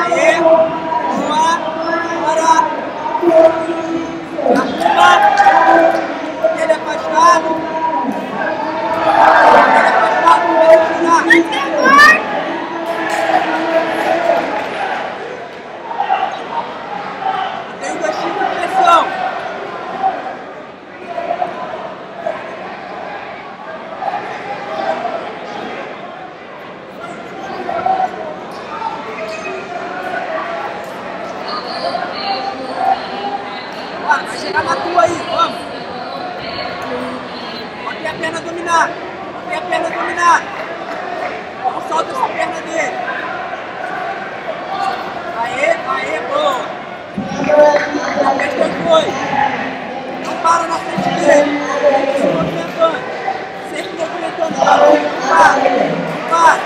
Aê, boa, bora. Arruma. Ele afastado. Ele afastado, vai tirar. Tem um gostinho de pressão. Vai chegar na tua aí, vamos. Bota a perna dominar. Bota a perna dominar. Não solta essa perna dele. Aê, aê, boa. Aperta os dois. Não para na frente dele. Se movimentando. Sempre movimentando. Não para.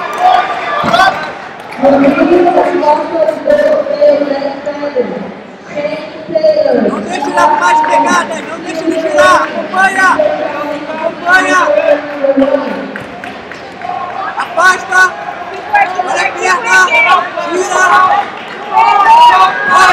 Não deixa ele arrumar as pegadas, não deixa ele girar, acompanha, acompanha, afasta, olha a perna, gira,